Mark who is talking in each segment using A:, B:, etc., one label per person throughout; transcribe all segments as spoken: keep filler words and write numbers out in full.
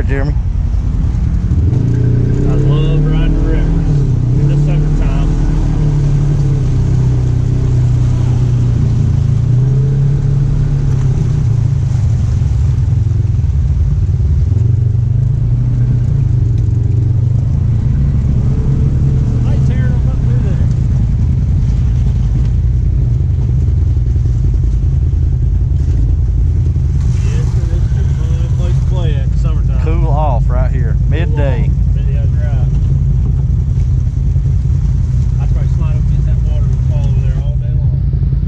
A: Jeremy?
B: I love riding rivers in the summertime. Somebody tearing them up through there. Yes, sir, this is a fun place to play at in the summertime.
A: Cool off right here, midday.
B: Video drive. I'd probably slide up against that water and fall over there all day long.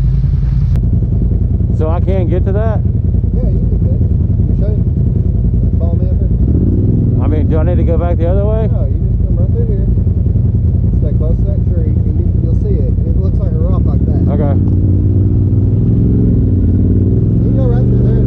A: So I can't get to that?
C: Yeah, you can do it. You show you. Follow me up here.
A: I mean, do I need to go back the other way?
C: No, you just come right through here. Stay close to that tree, and you, you'll see it. It looks like a rock like that.
A: Okay.
C: You can go right through there.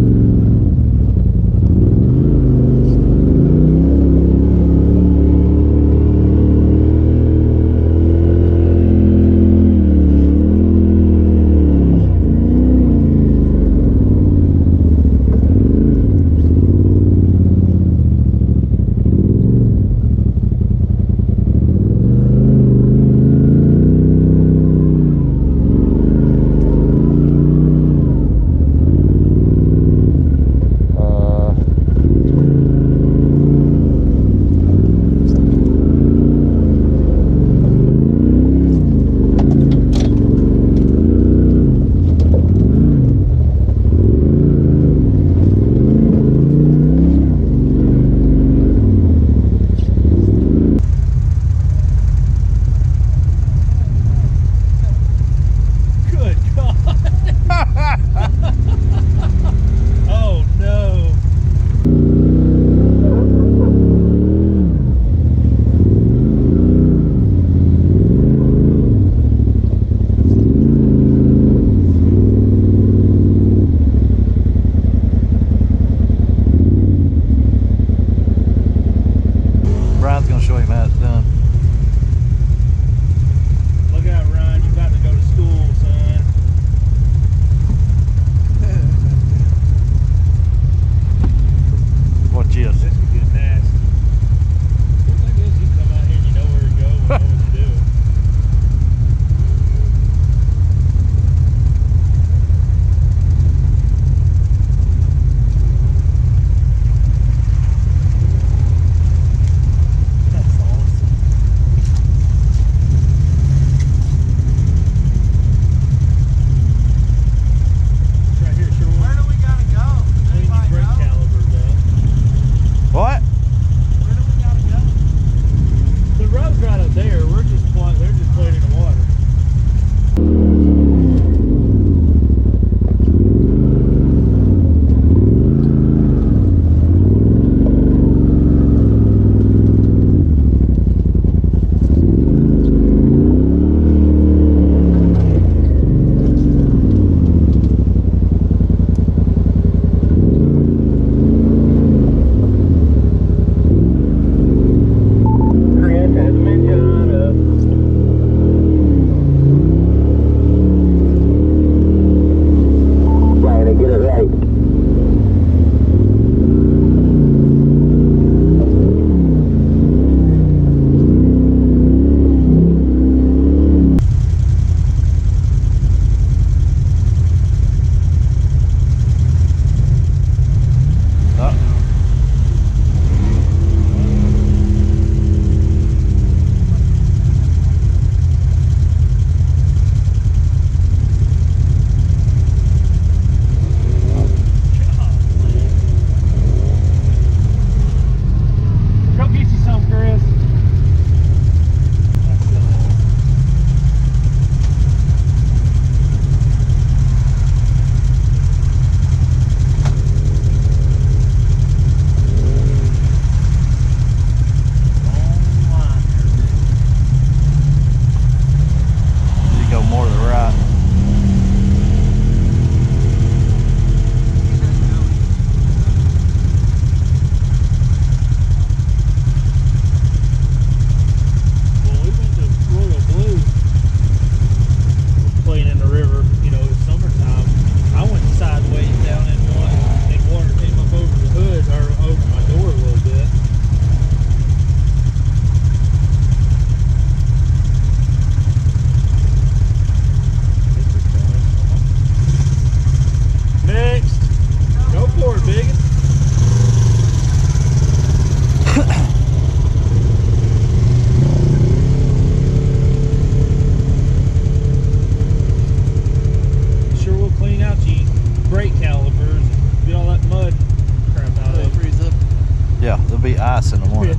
A: be ice in the morning.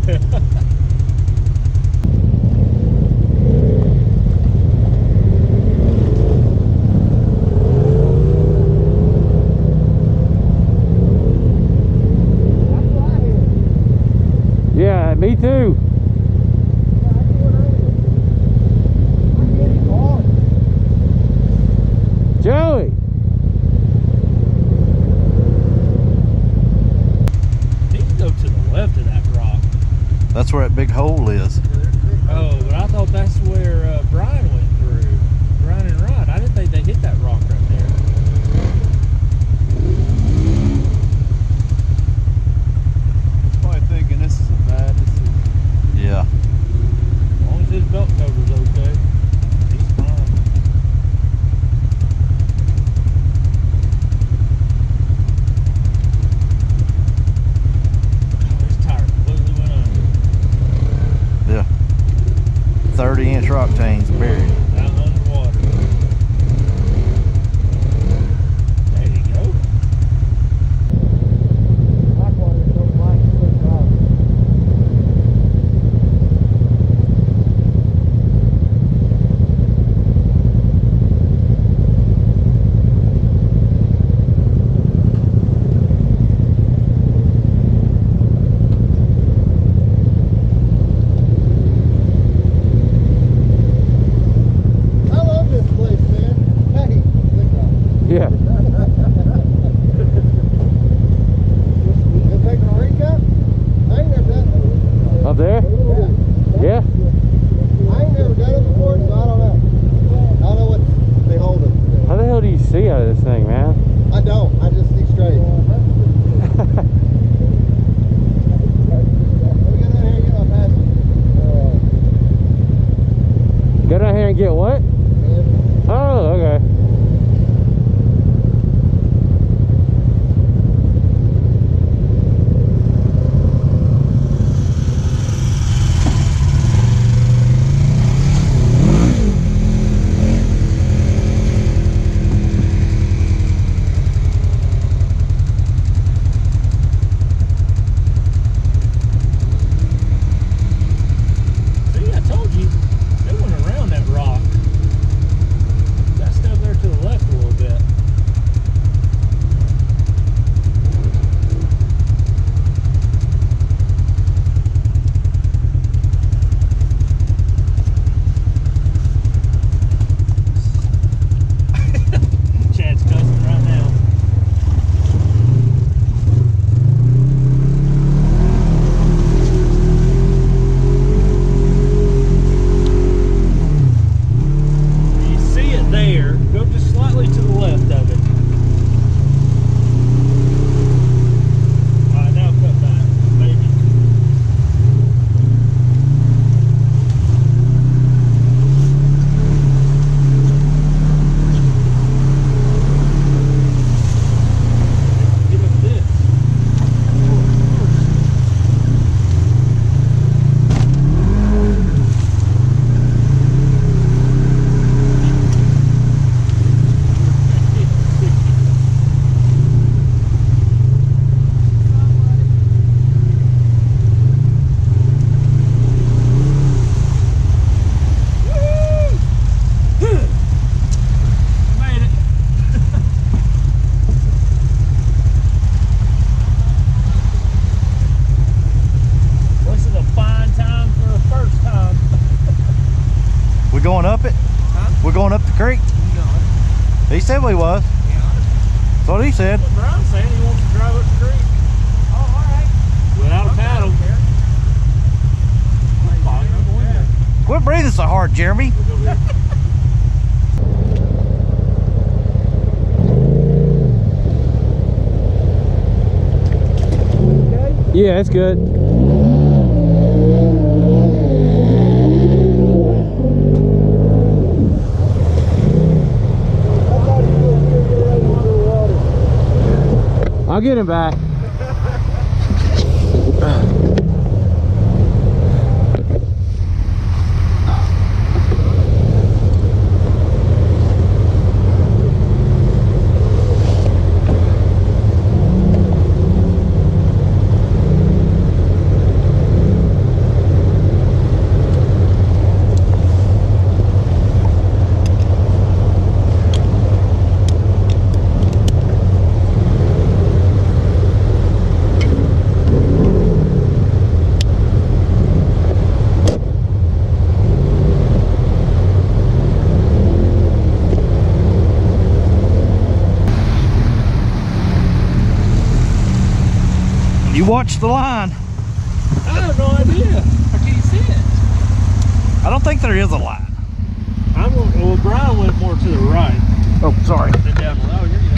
C: Yeah, me too. Joey.
B: Need to go to the left of that rock.
A: That's where that big hole is.
B: Oh, but I thought that's where uh, Brian went through. Brian and Rod. I didn't think they hit that rock right there. He's probably thinking this is a bad decision.
A: Yeah.
B: As long as his belt cover's okay, he's fine. Oh, his tire completely went under.
A: Yeah. thirty inch octanes buried.
B: Out underwater. There you go.
C: I love this place, man. Hey,
A: Yeah.
C: you taking a recap? I ain't never done that.
A: Up there?
C: Yeah.
A: Yeah.
C: I ain't never done it before, so I don't know. I don't know what they hold it.
A: How the hell do you see out of this thing, man?
C: I don't. I just see straight. Let me go down here and get my passage.
A: Go down here and get what? Oh, okay.
B: See, I told you, they went around that rock. Got stuff there to the left a little bit. Chad's cussing right now. You see it there, go just slightly to the left of it. Alright, now cut back, maybe. Get up this. Made it. This is a fine time for a first time.
A: We going up it?
B: Huh?
A: We're going up the creek? He said we was. That's what he said.
B: What Brian's saying, he wants to drive up the creek. Oh, alright. Without a paddle.
A: Quit breathing so hard, Jeremy.
C: Yeah, it's good. I'll get him back.
A: You watch the line.
B: I have no idea. I can't see it.
A: I don't think there is a line.
B: I'm well, Brian went more to the right.
A: Oh, sorry.
B: Than down the road. You're good.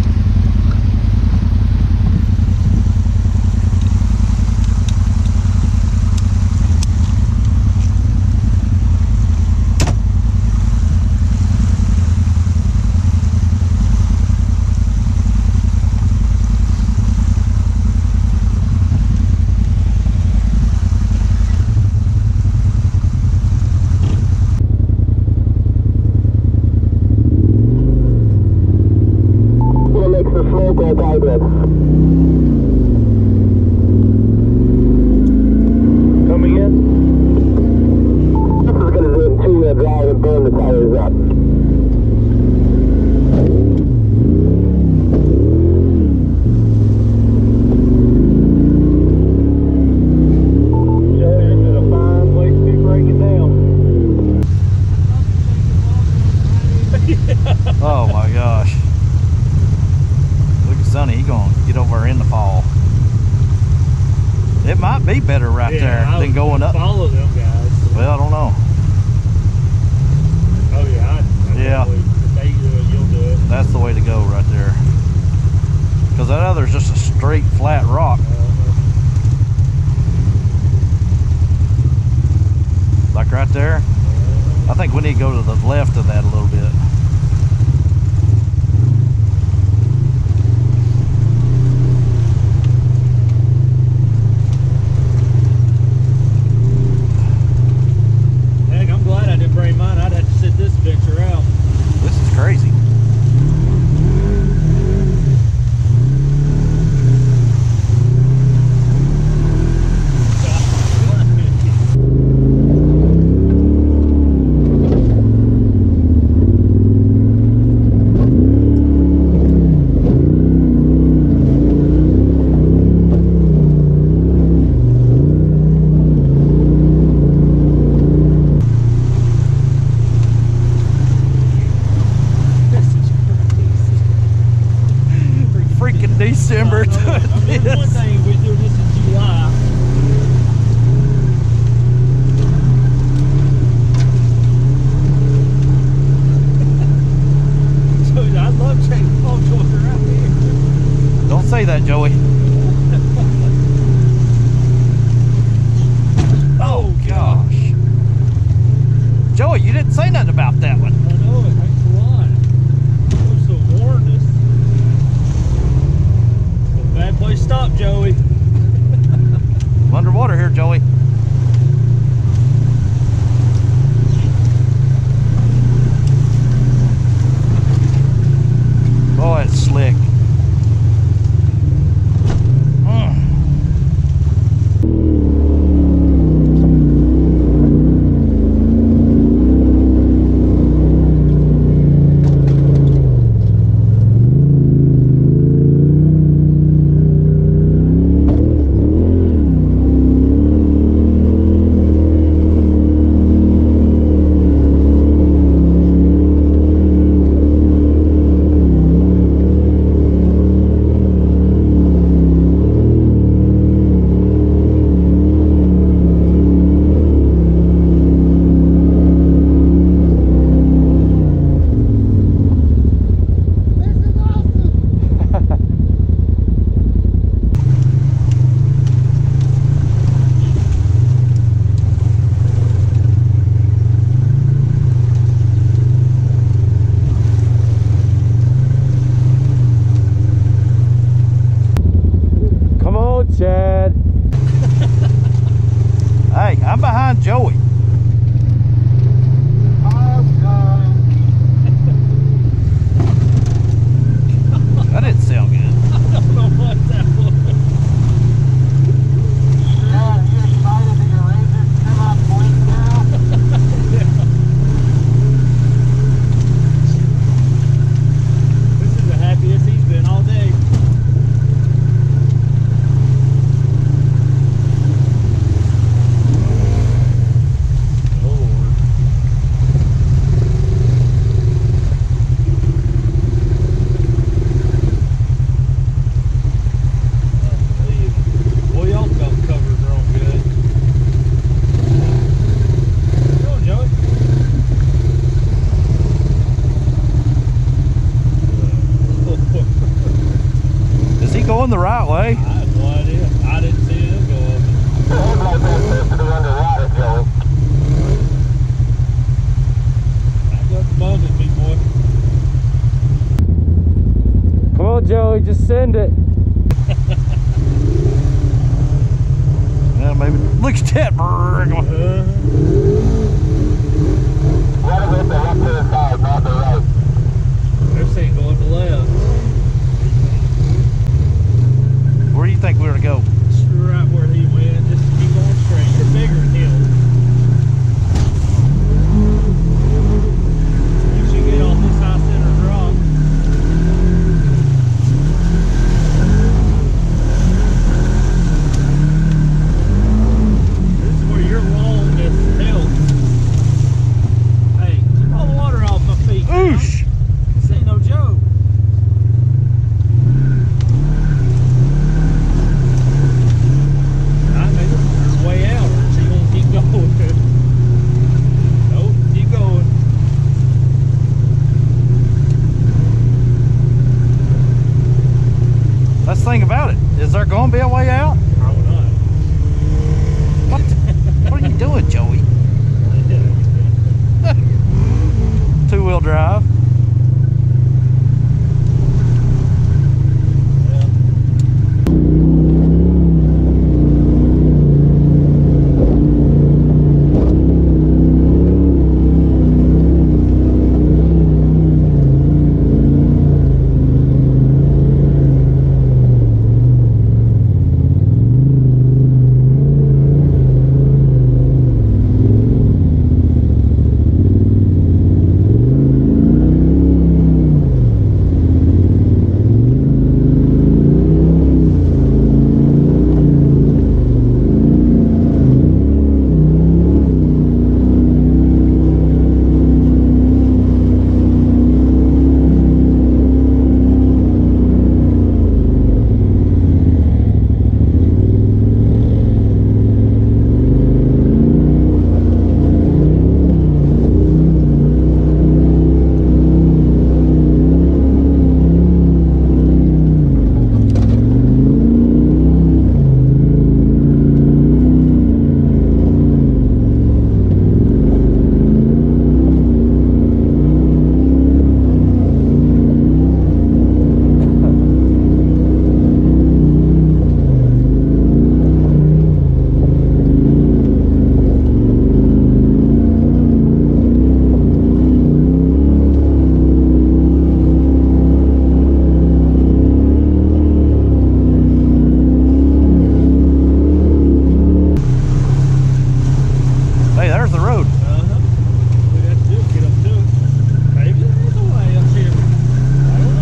D: Coming in. This is going to do a two-wheel drive and burn the tires up. Joey, this is a fine place to be breaking down.
A: Oh my gosh. Look at Sonny, he gonna get over in the fall. It might be better right
B: Yeah,
A: there
B: I
A: than going up.
B: Follow them guys.
A: Well, I don't know.
B: Oh yeah, I, I
A: Yeah.
B: If they do it, you'll do it.
A: That's the way to go right there. Because that other's just a straight, flat rock.
B: Uh-huh.
A: Like right there. I think we need to go to the left of that a little bit.
B: Heck, I'm glad I didn't bring mine. I'd have to sit this adventure out.
A: This is crazy. Freaking December
B: I know, I
A: doing
B: mean, one
A: this.
B: thing, we do this in July. Dude, I love changing pole filter out here.
A: Don't say that, Joey. Oh gosh. Joey, you didn't say nothing about that one.
B: I know, it makes a lot. Supposed to warn us. It's a bad place to stop, Joey.
A: I'm underwater here, Joey. Oh, it's slick. Mm. Chad. Hey, I'm behind Joey. That didn't sound good.
B: I don't know what that was.
D: Yeah, you're excited that your razors come out blink now?
B: This is the happiest he's been all day.
A: going the right way.
B: I have no idea. I didn't see them go up.
D: Headlight been supposed to be underwater, Joey.
B: Back up abundant, big boy.
C: Come on, Joey, just send it.
A: Yeah, maybe. Look at that. Brrr, going.
B: Uh,
D: Let it hit the left to the side, not the right.
B: they're saying going to left.
A: Where do you think we were to go?
B: Right where he went. Just keep going straight. You're bigger than him. Once you get off this high center rock. This is where your longness helps. Hey, keep all the water off my feet.
A: Oosh!
B: This ain't no joke. I think there's a way out, or she gonna keep going. Nope, keep going.
A: That's the thing about it. Is there going to be a way out?
B: Probably not.
A: What? What are you doing, Joey? Two-wheel drive. Hey, there's the road.
B: Uh-huh. All we got to do is get up to it. Maybe there's a way up here. I don't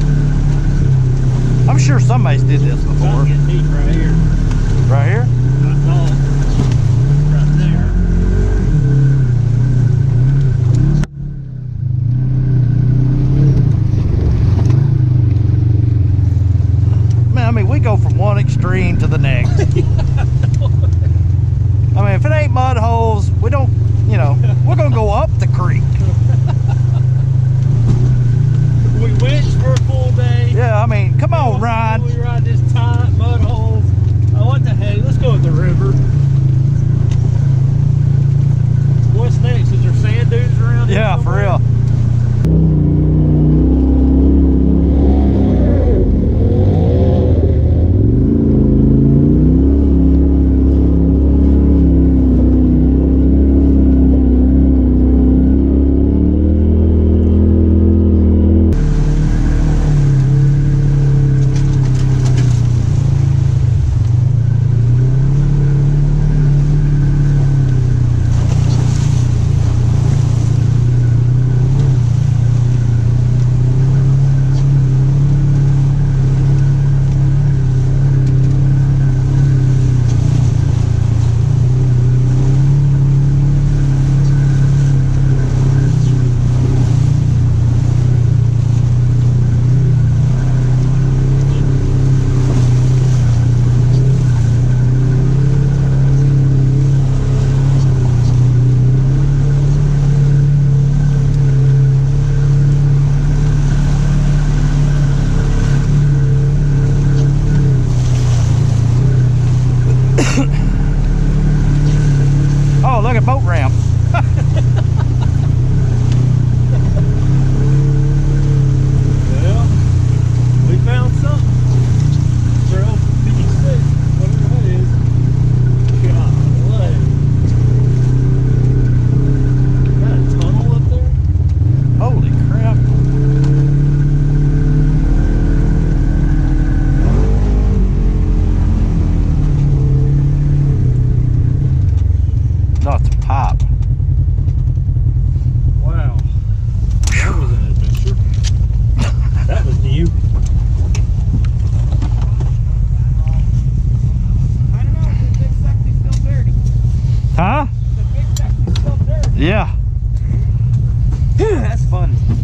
B: know.
A: I'm sure somebody's did this before.
B: It's getting deep right here.
A: Right here?
B: That's all. Right there.
A: Man, I mean, we go from one extreme to the next. I mean, if it ain't mud holes, we don't, you know, we're going to go up the creek.
B: We winched for a full day.
A: Yeah, I mean, come on, Ryan.
B: We ride this tight mud holes. Oh, what the heck? Let's go to the river. What's next? Is there sand dunes around here?
A: Yeah, for
B: somewhere?
A: real. Huh?
B: The big sack of dirt.
A: Yeah.
C: That's fun.